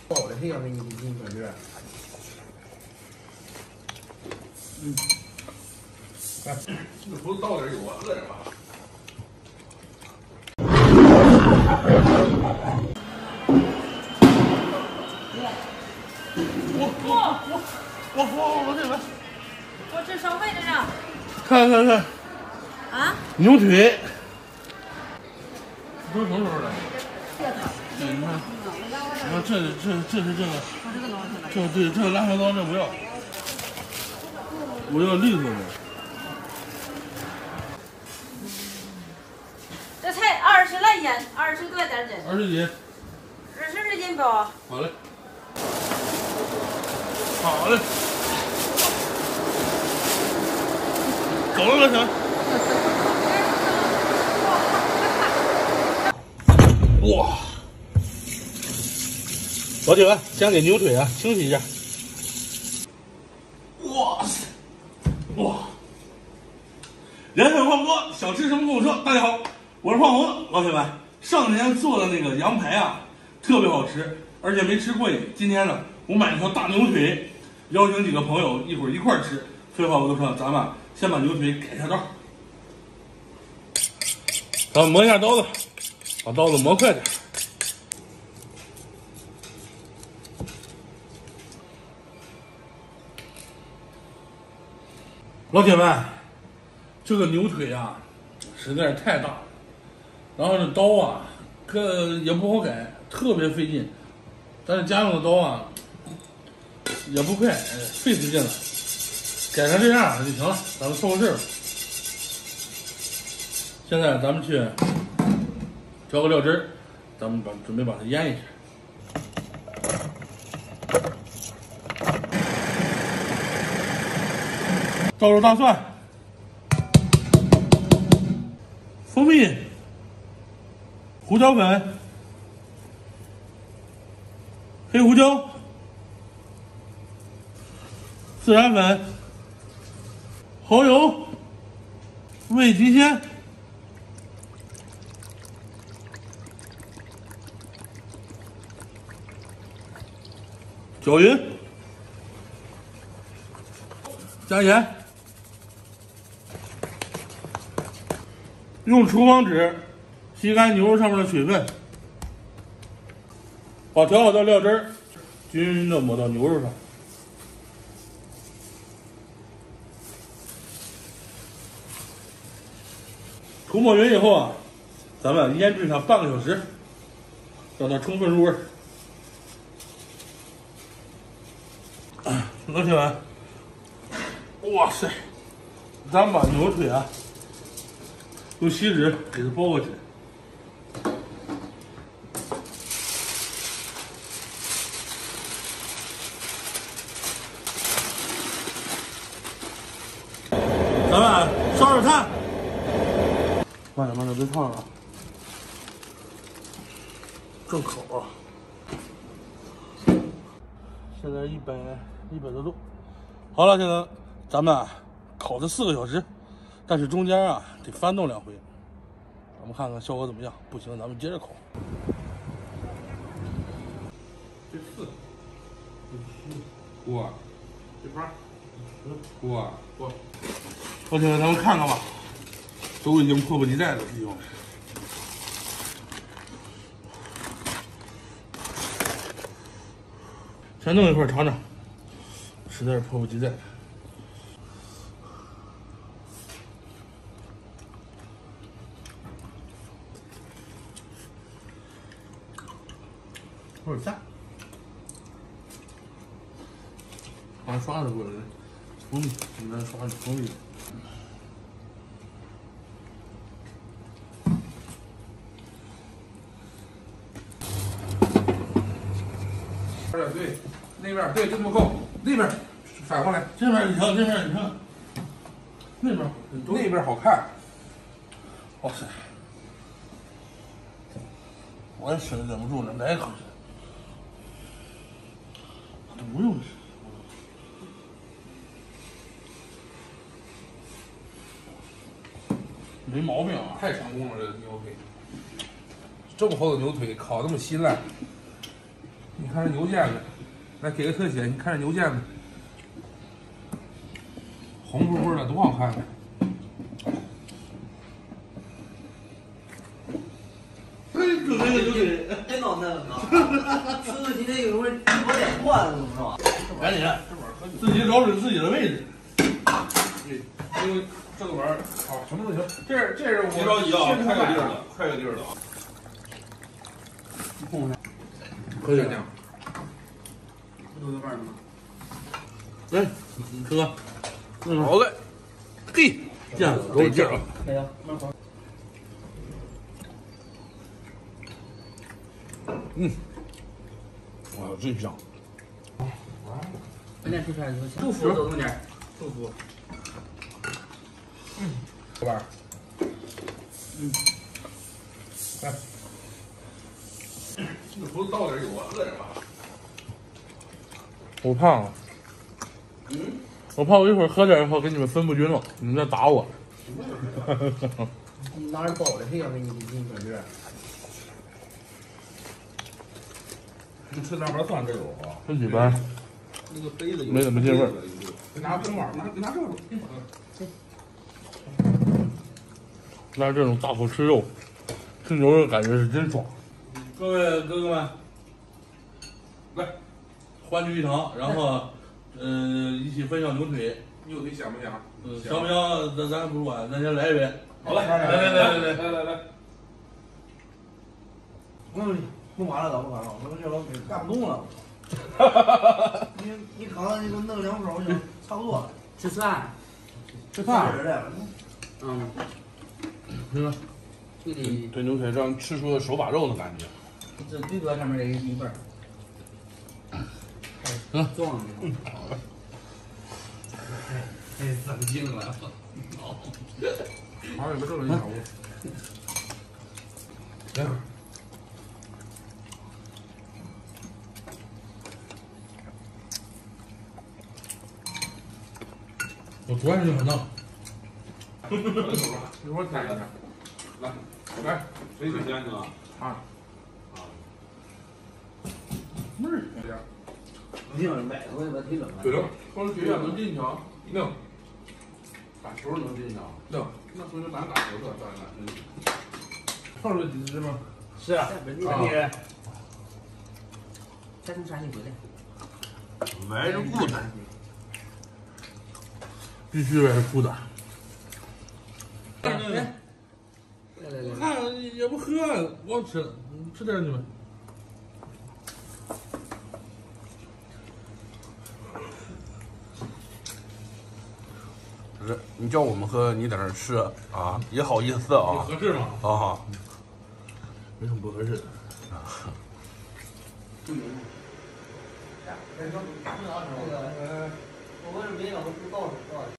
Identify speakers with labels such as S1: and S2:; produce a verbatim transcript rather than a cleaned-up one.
S1: 好的很啊，给你给你说这。嗯。哎，这不是倒点油啊，饿着吧？我我我我我我这来。
S2: 我这烧沸着呢。
S1: 看看看。啊？牛腿。都什么时候的？对，你看，你看这这这是这个，这对这个辣椒刀这不要，我要利索的。
S2: 这才二十来斤，二十多点斤。
S1: 二十斤。
S2: 二十来斤不？
S1: 好嘞。好嘞。走了，老乡。哇！老铁们，先给牛腿啊清洗一下。哇塞！哇！人狠话不多，想吃什么跟我说。大家好，我是胖红。老铁们，上年做的那个羊排啊，特别好吃，而且没吃过瘾。今天呢，我买了条大牛腿，邀请几个朋友一会儿一块儿吃。废话不多说，咱们先把牛腿改一下刀。咱们磨一下刀子，把刀子磨快点。老铁们，这个牛腿啊，实在是太大了，然后这刀啊，个也不好改，特别费劲。但是家用的刀啊，也不快，费死劲了。改成这样就行了，咱们凑合事儿吧。现在咱们去调个料汁儿，咱们把准备把它腌一下。倒入大蒜、蜂蜜、胡椒粉、黑胡椒、孜然粉、蚝油、味极鲜、搅匀，加盐。用厨房纸吸干牛肉上面的水分，把调好的料汁儿均匀的抹到牛肉上。涂抹匀以后啊，咱们腌制它半个小时，让它充分入味。老铁们，哇塞，咱们把牛腿啊用锡纸给它包裹起来。咱们烧点炭，慢点慢点，别烫了，正烤啊！现在一百一百多度。好了，现在咱们啊烤了四个小时。但是中间啊得翻动两回，咱们看看效果怎么样。不行，咱们接着烤。这四，这七，锅，这八，锅，锅。老铁们，咱们看看吧，都已经迫不及待的弟兄们。先弄一块尝尝，实在是迫不及待。有点淡，刚刷的过来，蜂蜜，应该刷的蜂蜜。对，那边对这么够，那边反过来，这边你瞧，这边你看，那边那边好看。哇塞，我也吃的忍不住了，来一口。不用吃，没毛病啊！太成功了，这个牛腿，这么厚的牛腿烤那么稀烂，嗯，
S3: 你看这牛腱子，来给个特写，你看这牛腱子，红扑扑的，多好看！
S1: 嘿，准备了就给，
S4: 别闹那个了，吃的今天有会有点乱了，是吧？
S1: 赶紧，自己找准自己的位置。
S3: 对，因为这个玩意儿啊，什么都行。这是这是我
S1: 别着急啊，快有地儿了，快有地儿了啊！
S4: 碰上，
S3: 可以这样。
S4: 不都有味儿吗？
S1: 来，哥，嗯，
S3: 好嘞，嘿，
S1: 这样
S3: 有劲儿啊！
S4: 可以啊，慢跑。
S3: 嗯，哇，真香！
S4: 本来出出来就行。
S3: 豆腐
S4: 多弄点，
S3: 豆腐。嗯，老板。嗯，来，这不是倒点油啊，饿着吧？我胖了。嗯。我怕我一会儿喝点以后给你们分不均了，你们再打我。
S4: 你哪儿包的？谁要给你给你说这？
S3: 你吃大盘蒜这种啊？
S1: 很一般，
S3: 那个杯子
S1: 没怎么进味儿。
S3: 拿盆碗，拿拿这个。
S1: 那这种大口吃肉，吃牛肉感觉是真爽。各位哥哥们，来，欢聚一堂，然后，呃，一起分享牛腿。
S3: 牛腿香不香？
S1: 嗯，香不香？咱咱不管，咱先来一杯。
S3: 好嘞，来来来来来来来来。
S4: 嗯，弄完了，弄完了，我这老腿干不动了。你你刚才你给我弄两口，我就差不多了。吃饭，
S3: 吃饭。
S4: 嗯，
S1: 是吧？
S4: 这里
S3: 对牛腿这样吃出了手把肉的感觉。
S4: 这最多上面这个一半儿。嗯，壮的。太冷静了。
S3: 好，你们这个一小屋。来。
S1: 我昨天就很闹。
S3: 一会儿点一下。来，来，谁先先呢？啊。妹儿，这样。
S4: 你要是买的话，把忒冷了。
S3: 对了，光是学院能进去啊？能。打球能进去啊？能。那回头咱打球的，咱俩。泡了几只吗？
S4: 是啊，本地人。再从山里回来。
S1: 来是固的，必须来是固的。
S4: 来来来来，
S1: 看也不喝，光吃，吃点你们。
S5: 不是你叫我们喝，你在那儿吃啊，也好意思啊？
S1: 合适吗？
S5: 啊，
S1: 没什么不合适的。
S4: 那个，我问没了，我不告诉告诉。